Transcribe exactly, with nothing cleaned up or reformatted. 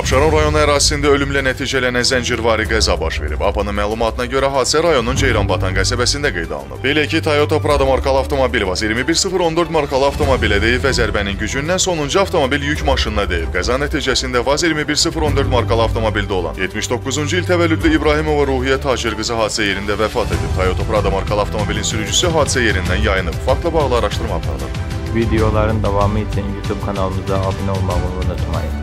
Abşeron rayonu ərazisində ölümlə nəticələnən zəncirvari qəza baş verib. A P A-nın məlumatına görə hadisə rayonun Ceyranbatan qəsəbəsində qeydə alınıb. Belə ki, Toyota Prado markalı avtomobil VAZ iyirmi bir sıfır on dörd markalı avtomobilə deyib və zərbənin gücündən sonuncu avtomobil yük maşınına deyib. Qəza nəticəsində VAZ iyirmi bir sıfır on dörd markalı avtomobildə olan yetmiş doqquzuncu il təvəllüdlü İbrahimova Ruhiyyə Tacir qızı hadisə yerində vəfat edib. Toyota Prado markalı avtomobilin sürücüsü hadisə yerindən yayınıb. Faktla bağlı araşdırma aparılır. Videoların davamı için YouTube kanalımıza abone olmayı unutmayın.